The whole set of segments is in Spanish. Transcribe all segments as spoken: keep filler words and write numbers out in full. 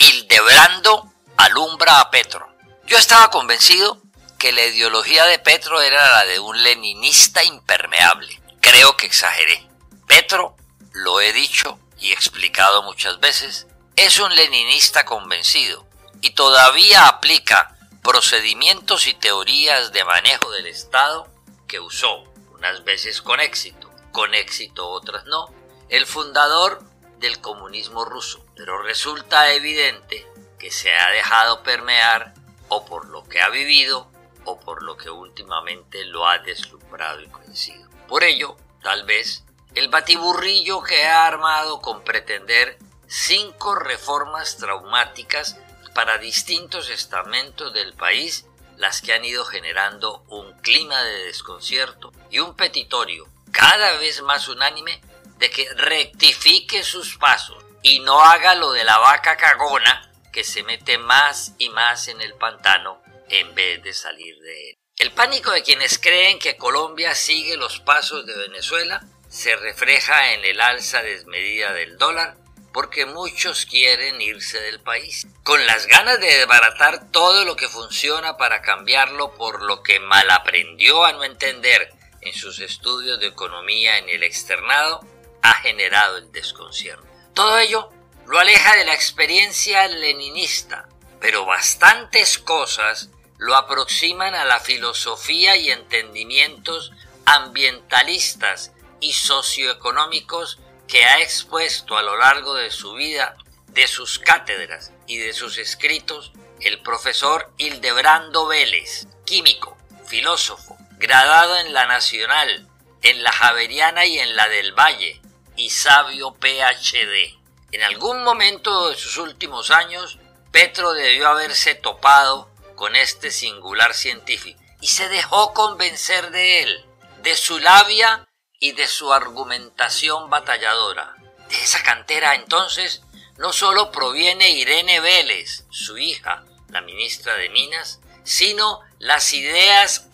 Hildebrando alumbra a Petro. Yo estaba convencido que la ideología de Petro era la de un leninista impermeable. Creo que exageré. Petro, lo he dicho y explicado muchas veces, es un leninista convencido y todavía aplica procedimientos y teorías de manejo del Estado que usó, unas veces con éxito, con éxito otras no, el fundador del comunismo ruso. Pero resulta evidente que se ha dejado permear o por lo que ha vivido o por lo que últimamente lo ha deslumbrado y coincidido. Por ello, tal vez, el batiburrillo que ha armado con pretender cinco reformas traumáticas para distintos estamentos del país, las que han ido generando un clima de desconcierto y un petitorio cada vez más unánime de que rectifique sus pasos y no haga lo de la vaca cagona que se mete más y más en el pantano en vez de salir de él. El pánico de quienes creen que Colombia sigue los pasos de Venezuela se refleja en el alza desmedida del dólar, porque muchos quieren irse del país, con las ganas de desbaratar todo lo que funciona para cambiarlo por lo que malaprendió a no entender en sus estudios de economía en el externado, ha generado el desconcierto. Todo ello lo aleja de la experiencia leninista, pero bastantes cosas lo aproximan a la filosofía y entendimientos ambientalistas y socioeconómicos que ha expuesto a lo largo de su vida, de sus cátedras y de sus escritos, el profesor Hildebrando Vélez, químico, filósofo, graduado en la Nacional, en la Javeriana y en la del Valle, y sabio P H D. En algún momento de sus últimos años, Petro debió haberse topado con este singular científico y se dejó convencer de él, de su labia y de su argumentación batalladora. De esa cantera, entonces, no solo proviene Irene Vélez, su hija, la ministra de Minas, sino las ideas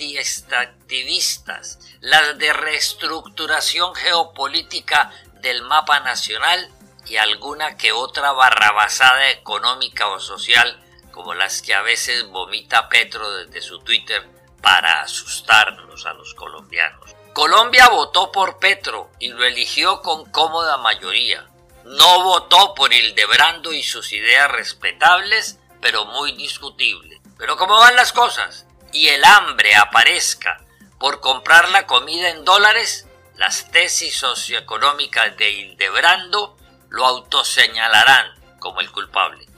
anti-extractivistas, las de reestructuración geopolítica del mapa nacional y alguna que otra barrabasada económica o social, como las que a veces vomita Petro desde su Twitter para asustarnos a los colombianos. Colombia votó por Petro y lo eligió con cómoda mayoría. No votó por Hildebrando y sus ideas respetables, pero muy discutibles. Pero como van las cosas y el hambre aparezca por comprar la comida en dólares, las tesis socioeconómicas de Hildebrando lo autoseñalarán como el culpable.